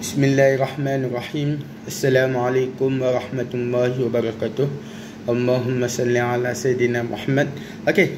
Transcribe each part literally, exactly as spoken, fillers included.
Bismillahirrahmanirrahim. Assalamualaikum warahmatullahi wabarakatuh. Allahumma salli ala Sayyidina Muhammad. Okey.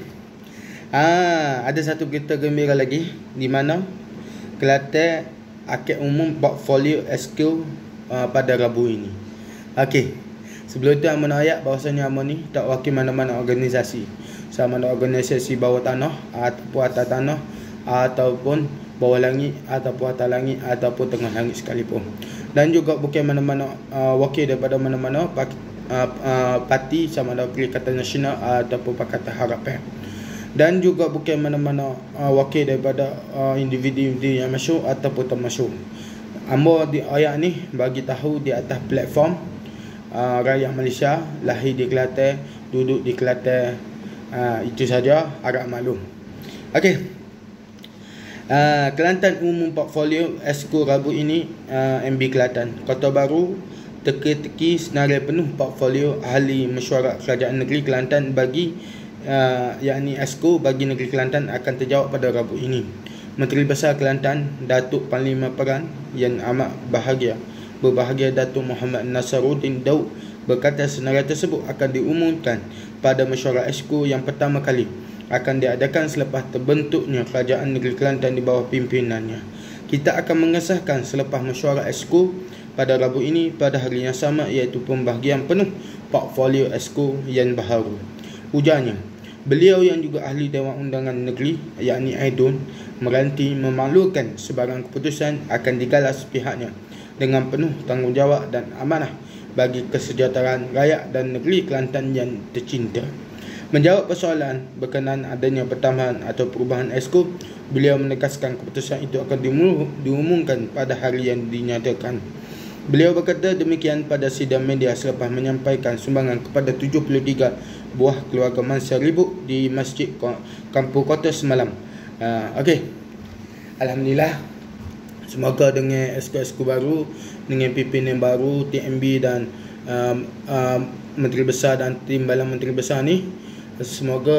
Ah, ada satu berita gembira lagi di mana Kelantan akad umum portfolio S Q uh, pada Rabu ini. Okey. Sebelum tu amun ayat bahawasanya amun ni tak wakil mana-mana organisasi. Sama ada organisasi bawah tanah ataupun atas tanah ataupun bawah langit ataupun atas langit ataupun tengah langit sekalipun. Dan juga bukan mana-mana uh, wakil daripada mana-mana uh, uh, parti sama ada Perikatan Nasional ataupun Pakatan Harapan. Dan juga bukan mana-mana uh, wakil daripada uh, individu-individu yang masyhur ataupun tak masyhur. Ambo di ayat ni bagi tahu di atas platform uh, rakyat Malaysia, lahir di Kelantan, duduk di Kelantan, uh, itu saja, harap maklum. Okey. Uh, Kelantan umum portfolio S Q Rabu ini uh, M B Kelantan Kota Baru teka-teki senarai penuh portfolio ahli mesyuarat kerajaan negeri Kelantan bagi uh, yakni S Q bagi negeri Kelantan akan terjawab pada Rabu ini. Menteri Besar Kelantan Datuk Panglima Perang yang amat bahagia berbahagia Datuk Muhammad Nasaruddin Daud berkata senarai tersebut akan diumumkan pada mesyuarat S Q yang pertama kali akan diadakan selepas terbentuknya kerajaan negeri Kelantan di bawah pimpinannya. Kita akan mengesahkan selepas mesyuarat S Q pada Rabu ini pada hari yang sama, iaitu pembahagian penuh portfolio S Q yang baharu. Ujarnya, beliau yang juga ahli Dewan Undangan Negeri yakni Aidun meranti memaklurkan sebarang keputusan akan digalas pihaknya dengan penuh tanggungjawab dan amanah bagi kesejahteraan rakyat dan negeri Kelantan yang tercinta. Menjawab persoalan berkenaan adanya pertambahan atau perubahan S Q, beliau menegaskan keputusan itu akan diumumkan pada hari yang dinyatakan. Beliau berkata demikian pada sidang media selepas menyampaikan sumbangan kepada tujuh puluh tiga buah keluarga Mansar Ribut di Masjid Kampung Kota semalam. Uh, Okey. Alhamdulillah. Semoga dengan S Q-S Q baru, dengan pimpinan baru, T M B dan um, um, Menteri Besar dan Timbalan Menteri Besar ni, semoga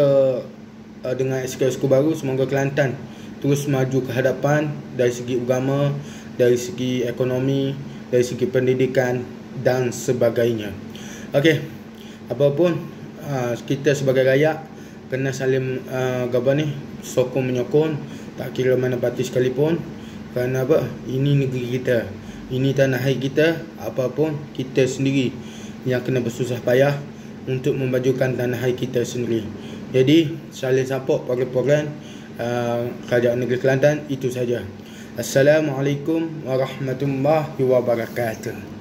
uh, dengan S Q-S Q baru, semoga Kelantan terus maju ke hadapan dari segi agama, dari segi ekonomi, dari segi pendidikan dan sebagainya. Okey, apapun uh, kita sebagai rakyat kena saling uh, gabar ni sokong menyokong, tak kira mana parti sekalipun. Kerana apa? Ini negeri kita, ini tanah air kita. Apapun kita sendiri yang kena bersusah payah untuk memajukan tanah air kita sendiri. Jadi saling support program-program uh, kerajaan negeri Kelantan. Itu saja. Assalamualaikum warahmatullahi wabarakatuh.